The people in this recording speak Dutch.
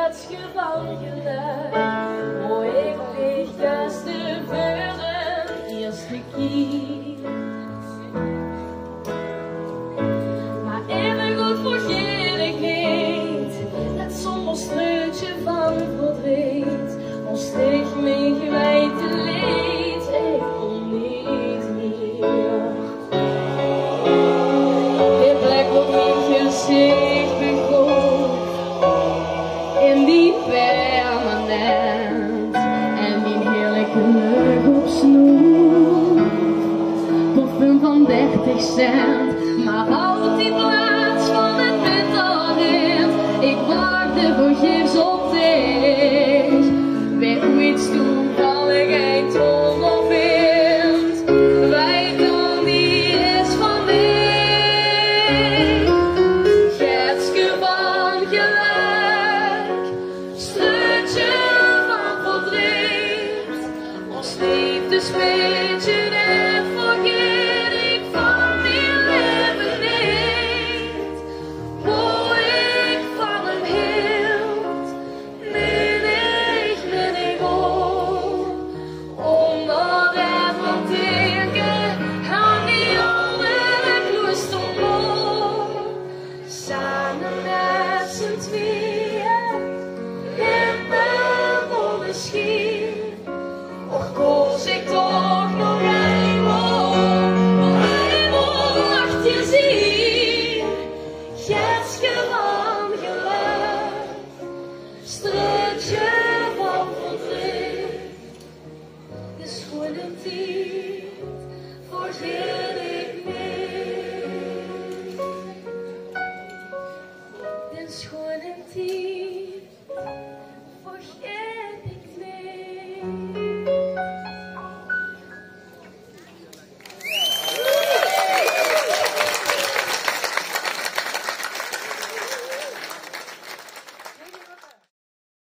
schatje van geluk. Oh, ik lig juist de voor eerste keer. Maar even goed vergeet ik niet dat zo'n streutje van verdriet. Ons steeg me gewijte leed, ik kon niet meer. Dit plek op mijn gezicht begon in die permanent en die heerlijke leuk op snoer. Parfum van 30 cent, maar houdt die plaats van het winterwind. Ik wachtte vergeefs op dich, werd iets toevallig eindtoon of wind. Wij dan die is van mij, schetske van geluk, streutje van verdriet, ons liefdesfeest.